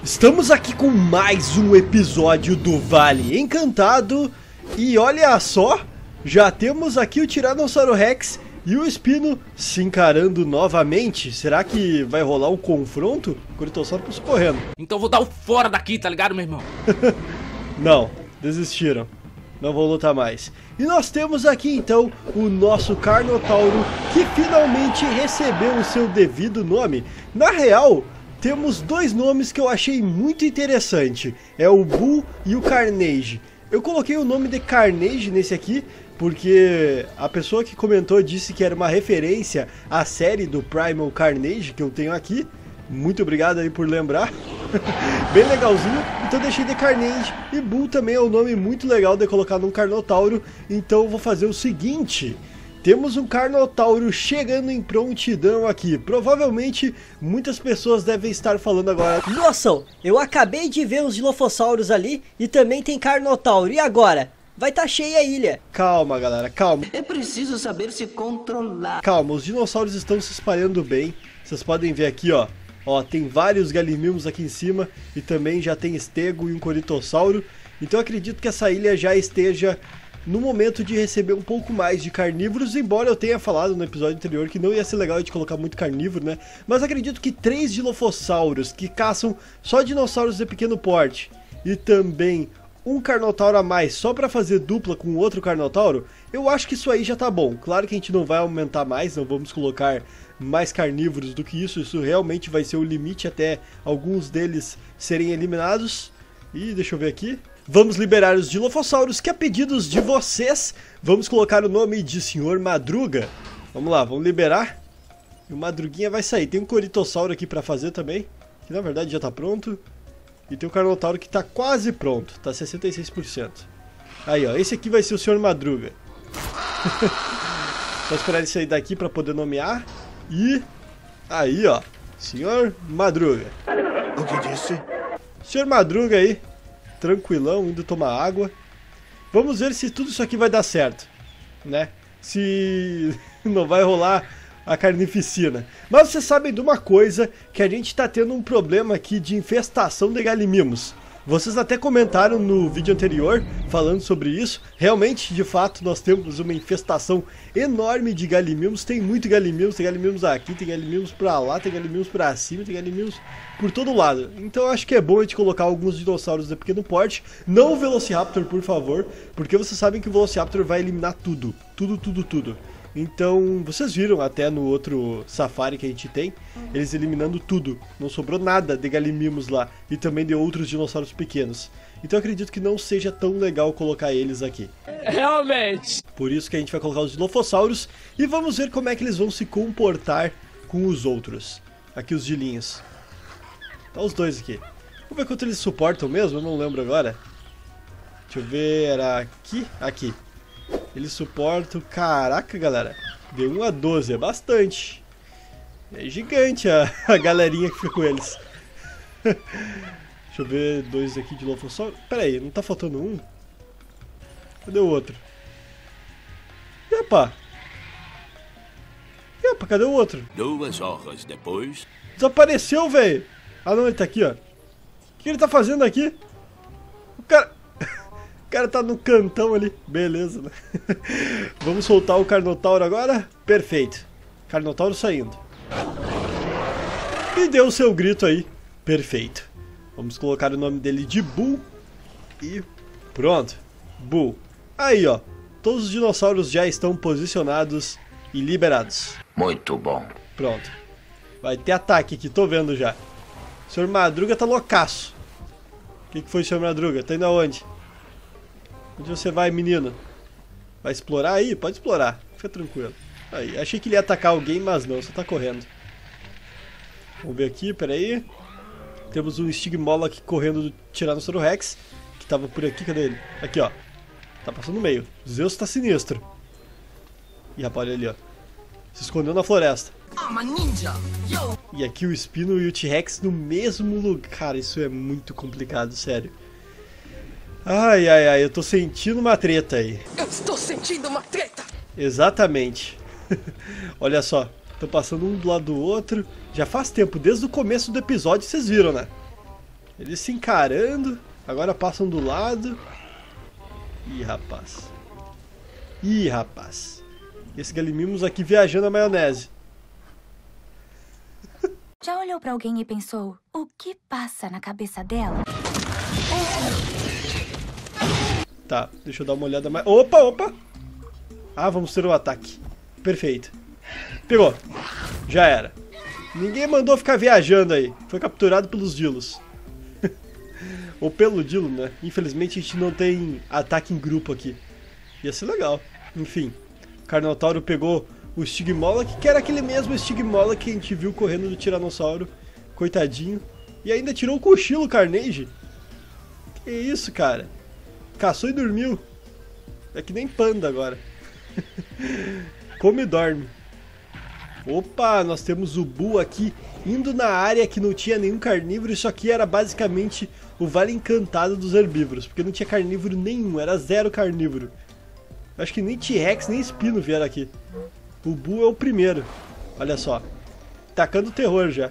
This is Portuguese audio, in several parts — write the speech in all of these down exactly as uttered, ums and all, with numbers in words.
Estamos aqui com mais um episódio do Vale Encantado. E olha só, já temos aqui o Tiranossauro Rex e o Espino se encarando novamente. Será que vai rolar um confronto? O Coritossauro passou correndo. Então vou dar o fora daqui, tá ligado, meu irmão? Não, desistiram. Não vou lutar mais. E nós temos aqui então o nosso Carnotauro, que finalmente recebeu o seu devido nome. Na real, temos dois nomes que eu achei muito interessante. É o Bull e o Carnage. Eu coloquei o nome de Carnage nesse aqui porque a pessoa que comentou disse que era uma referência à série do Primal Carnage que eu tenho aqui. Muito obrigado aí por lembrar. Bem legalzinho. Então deixei de Carnage. E Bull também é um nome muito legal de colocar num Carnotauro. Então eu vou fazer o seguinte. Temos um Carnotauro chegando em prontidão aqui. Provavelmente muitas pessoas devem estar falando agora: nossa, eu acabei de ver os Dilophosaurus ali e também tem Carnotauro. E agora? Vai estar cheia a ilha. Calma, galera, calma. É preciso saber se controlar. Calma, os dinossauros estão se espalhando bem. Vocês podem ver aqui, ó. Ó, tem vários galimimos aqui em cima e também já tem estego e um coritossauro. Então eu acredito que essa ilha já esteja no momento de receber um pouco mais de carnívoros, embora eu tenha falado no episódio anterior que não ia ser legal de colocar muito carnívoro, né? Mas acredito que três Dilophosauros que caçam só dinossauros de pequeno porte e também um Carnotauro a mais só para fazer dupla com outro Carnotauro, eu acho que isso aí já tá bom. Claro que a gente não vai aumentar mais, não vamos colocar mais carnívoros do que isso, isso realmente vai ser o limite até alguns deles serem eliminados. E deixa eu ver aqui. Vamos liberar os Dilophosaurus que a pedidos de vocês, vamos colocar o nome de senhor Madruga. Vamos lá, vamos liberar. E o Madruguinha vai sair. Tem um Coritossauro aqui para fazer também, que na verdade já tá pronto. E tem o Carnotauro que tá quase pronto, tá sessenta e seis por cento. Aí ó, esse aqui vai ser o senhor Madruga. Vou esperar ele sair daqui para poder nomear. E aí ó, senhor Madruga. O que disse? senhor Madruga aí, tranquilão, indo tomar água. Vamos ver se tudo isso aqui vai dar certo, né? Se não vai rolar a carnificina. Mas vocês sabem de uma coisa, que a gente tá tendo um problema aqui de infestação de galimimos. Vocês até comentaram no vídeo anterior falando sobre isso. Realmente, de fato, nós temos uma infestação enorme de galimimos. Tem muito galimimos, tem galimimos aqui, tem galimimos pra lá, tem galimimos pra cima, tem galimimos por todo lado. Então eu acho que é bom a gente colocar alguns dinossauros de pequeno porte. Não o Velociraptor, por favor, porque vocês sabem que o Velociraptor vai eliminar tudo. Tudo, tudo, tudo. Então, vocês viram até no outro safari que a gente tem, eles eliminando tudo. Não sobrou nada de galimimos lá. E também de outros dinossauros pequenos. Então eu acredito que não seja tão legal colocar eles aqui. Realmente. Por isso que a gente vai colocar os Dilophosaurus. E vamos ver como é que eles vão se comportar com os outros. Aqui os gilinhos. Tá os dois aqui. Vamos ver quanto eles suportam mesmo, eu não lembro agora. Deixa eu ver, era aqui? Aqui. Eles suportam, caraca galera, de um a doze, é bastante. É gigante a, a galerinha que fica com eles. Deixa eu ver, dois aqui de Dilophosaurus. Pera aí, não tá faltando um? Cadê o outro? Epa! Epa, cadê o outro? Duas horas depois. Desapareceu, velho! Ah não, ele tá aqui, ó. O que ele tá fazendo aqui? O cara... O cara tá no cantão ali. Beleza, né? Vamos soltar o Carnotauro agora? Perfeito. Carnotauro saindo. E deu o seu grito aí. Perfeito. Vamos colocar o nome dele de Bull. E pronto. Bull. Aí, ó. Todos os dinossauros já estão posicionados e liberados. Muito bom. Pronto. Vai ter ataque aqui, tô vendo já. O senhor Madruga tá loucaço. O que, que foi, senhor Madruga? Tá indo aonde? Onde você vai, menino? Vai explorar aí? Pode explorar. Fica tranquilo. Aí, achei que ele ia atacar alguém, mas não, só tá correndo. Vamos ver aqui, peraí. Temos um Stigmola aqui correndo do Tiranossauro Rex, que tava por aqui, cadê ele? Aqui, ó. Tá passando no meio. Zeus tá sinistro. Ih, rapaz, olha ali, ó. Se escondeu na floresta. E aqui o Espino e o T-Rex no mesmo lugar. Cara, isso é muito complicado, sério. Ai, ai, ai, eu tô sentindo uma treta aí. Eu estou sentindo uma treta. Exatamente. Olha só, tô passando um do lado do outro. Já faz tempo, desde o começo do episódio, vocês viram, né? Eles se encarando. Agora passam do lado. Ih, rapaz. Ih, rapaz. Esse Galimimos aqui viajando a maionese. Já olhou pra alguém e pensou, o que passa na cabeça dela? Tá, deixa eu dar uma olhada mais... Opa, opa! Ah, vamos ter o ataque. Perfeito. Pegou. Já era. Ninguém mandou ficar viajando aí. Foi capturado pelos Dilos. Ou pelo Dilo, né? Infelizmente a gente não tem ataque em grupo aqui. Ia ser legal. Enfim. O Carnotauro pegou o Stygmoloch, que era aquele mesmo Stygmoloch que a gente viu correndo do Tiranossauro. Coitadinho. E ainda tirou o cochilo, Carnage. Que isso, cara? Caçou e dormiu. É que nem panda agora. Come e dorme. Opa, nós temos o Buu aqui indo na área que não tinha nenhum carnívoro. Isso aqui era basicamente o Vale Encantado dos herbívoros, porque não tinha carnívoro nenhum, era zero carnívoro. Acho que nem T-Rex nem Espino vieram aqui. O Buu é o primeiro. Olha só. Tacando terror já.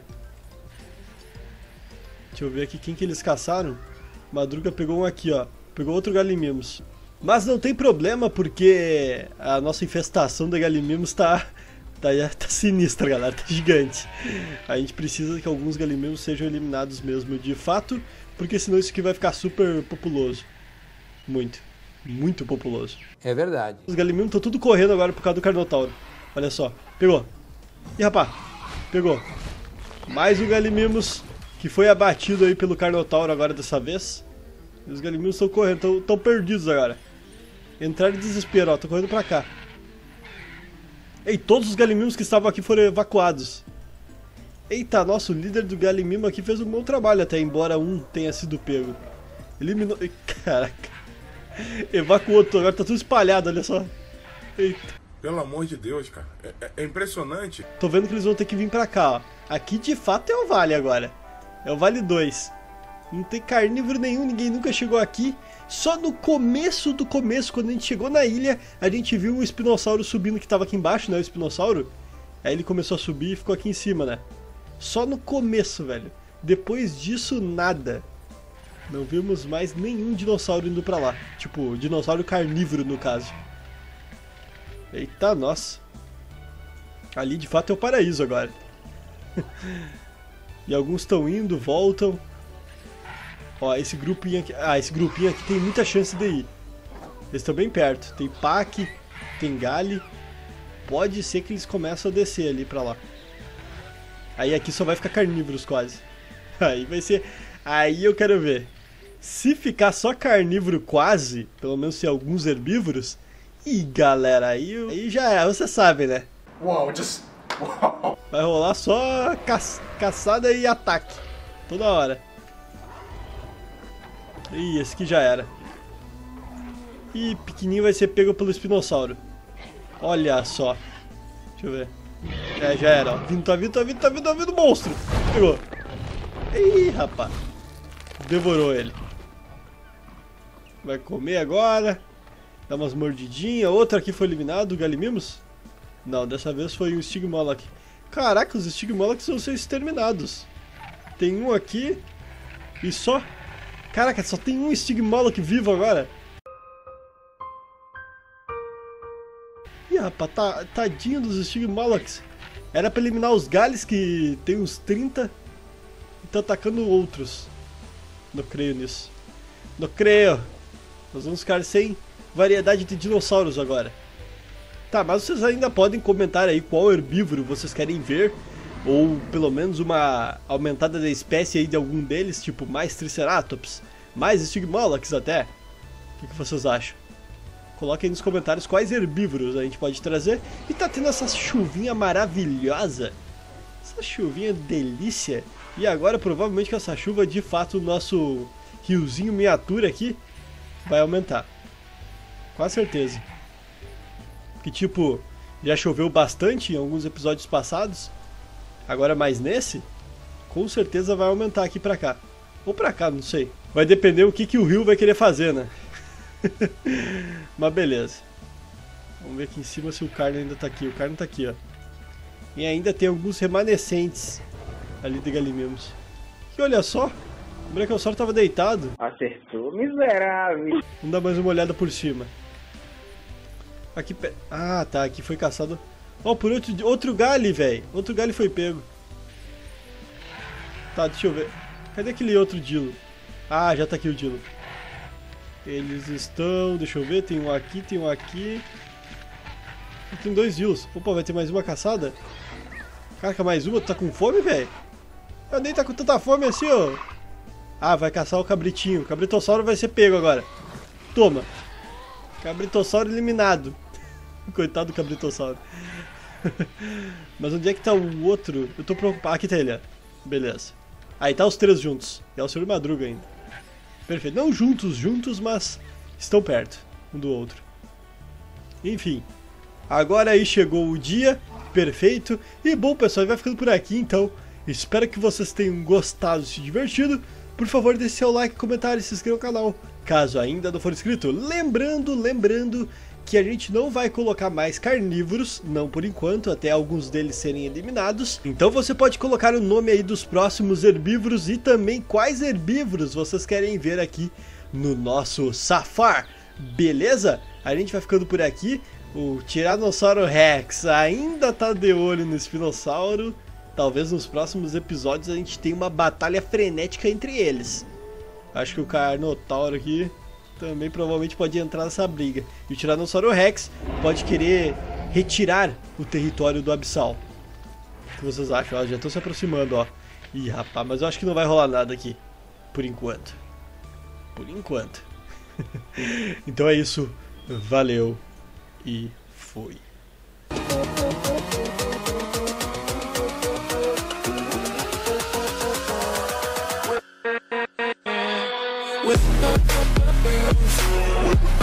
Deixa eu ver aqui quem que eles caçaram. Madruga pegou um aqui, ó. Pegou outro Galimimos. Mas não tem problema, porque a nossa infestação de Galimimos tá, tá, tá sinistra, galera. Tá gigante. A gente precisa que alguns Galimimos sejam eliminados mesmo, de fato, porque senão isso aqui vai ficar super populoso. Muito. Muito populoso. É verdade. Os Galimimos estão tudo correndo agora por causa do Carnotauro. Olha só. Pegou. Ih, rapaz. Pegou. Mais um Galimimos que foi abatido aí pelo Carnotauro agora dessa vez. E os Galimimos estão correndo, estão perdidos agora. Entraram em desespero, ó, tô correndo pra cá. Ei, todos os Galimimos que estavam aqui foram evacuados. Eita, nosso líder do Galimimo aqui fez um bom trabalho até, embora um tenha sido pego. Eliminou... Caraca. Evacuou tudo, agora tá tudo espalhado, olha só. Eita. Pelo amor de Deus, cara. É, é impressionante. Tô vendo que eles vão ter que vir pra cá, ó. Aqui de fato é o Vale agora. É o Vale dois. Não tem carnívoro nenhum, ninguém nunca chegou aqui. Só no começo do começo, quando a gente chegou na ilha, a gente viu um espinossauro subindo que tava aqui embaixo, né? O espinossauro. Aí ele começou a subir e ficou aqui em cima, né? Só no começo, velho. Depois disso, nada. Não vimos mais nenhum dinossauro indo pra lá. Tipo, dinossauro carnívoro, no caso. Eita, nossa. Ali, de fato, é o paraíso agora. E alguns estão indo, voltam. Ó, esse grupinho aqui... Ah, esse grupinho aqui tem muita chance de ir. Eles estão bem perto. Tem Pac, tem Gali. Pode ser que eles começem a descer ali pra lá. Aí aqui só vai ficar carnívoros quase. Aí vai ser... Aí eu quero ver. Se ficar só carnívoro quase, pelo menos se alguns herbívoros... Ih, galera, aí, aí já é, você sabe, né? Uau, just... Uau. Vai rolar só ca... caçada e ataque. Toda hora. Ih, esse aqui já era. Ih, pequenininho vai ser pego pelo espinossauro. Olha só. Deixa eu ver. É, já era, ó. Vindo, tá vindo, tá vindo, tá vindo, tá vindo, monstro. Pegou. Ih, rapaz. Devorou ele. Vai comer agora. Dá umas mordidinhas. Outro aqui foi eliminado, o Galimimos? Não, dessa vez foi o Stygmoloch. Caraca, os Stygmolochs vão ser exterminados. Tem um aqui. E só... Caraca, só tem um Stygmoloch vivo agora. Ih, rapaz, tá, tadinho dos Stygmolochs. Era pra eliminar os Gales, que tem uns trinta. E tá atacando outros. Não creio nisso. Não creio. Nós vamos ficar sem variedade de dinossauros agora. Tá, mas vocês ainda podem comentar aí qual herbívoro vocês querem ver. Ou pelo menos uma aumentada da espécie aí de algum deles, tipo mais Triceratops, mais Stygmolochs até. O que, que vocês acham? Coloquem aí nos comentários quais herbívoros a gente pode trazer. E tá tendo essa chuvinha maravilhosa. Essa chuvinha delícia. E agora provavelmente com essa chuva, de fato, o nosso riozinho miniatura aqui vai aumentar. Com certeza. Que tipo, já choveu bastante em alguns episódios passados. Agora mais nesse, com certeza vai aumentar aqui pra cá. Ou pra cá, não sei. Vai depender o que, que o rio vai querer fazer, né? Mas beleza. Vamos ver aqui em cima se o Carno ainda tá aqui. O Carno tá aqui, ó. E ainda tem alguns remanescentes ali de Galimimos. E olha só, O Brachiossauro tava deitado. Acertou, miserável. Vamos dar mais uma olhada por cima. Aqui pe... Ah, tá. Aqui foi caçado. Ó, oh, por outro, outro galho, velho. Outro galho foi pego. Tá, deixa eu ver. Cadê aquele outro Dilo? Ah, já tá aqui o Dilo. Eles estão... Deixa eu ver. Tem um aqui, tem um aqui. Tem dois Dilos. Opa, vai ter mais uma caçada? Caraca, mais uma? Tu tá com fome, velho? Eu nem tá com tanta fome assim, ó. Ah, vai caçar o cabritinho. O cabritossauro vai ser pego agora. Toma. Cabritossauro eliminado. Coitado do cabritossauro. Mas onde é que tá o outro? Eu tô preocupado. Aqui tá ele, ó. Beleza. Aí tá os três juntos. É o Senhor Madruga ainda. Perfeito. Não juntos, juntos, mas estão perto um do outro. Enfim. Agora aí chegou o dia. Perfeito. E bom, pessoal, vai ficando por aqui, então. Espero que vocês tenham gostado e se divertido. Por favor, deixe seu like, comentário e se inscreva no canal, caso ainda não for inscrito. Lembrando, lembrando que a gente não vai colocar mais carnívoros, não por enquanto, até alguns deles serem eliminados. Então você pode colocar o nome aí dos próximos herbívoros e também quais herbívoros vocês querem ver aqui no nosso Safar, beleza? A gente vai ficando por aqui. O Tiranossauro Rex ainda tá de olho no Espinossauro. Talvez nos próximos episódios a gente tenha uma batalha frenética entre eles. Acho que o Carnotauro aqui também provavelmente pode entrar nessa briga. E o Tiranossauro Rex pode querer retirar o território do Abissal. O que vocês acham? Ó, já estão se aproximando, ó. Ih, rapaz, mas eu acho que não vai rolar nada aqui. Por enquanto. Por enquanto. Então é isso. Valeu. E fui. With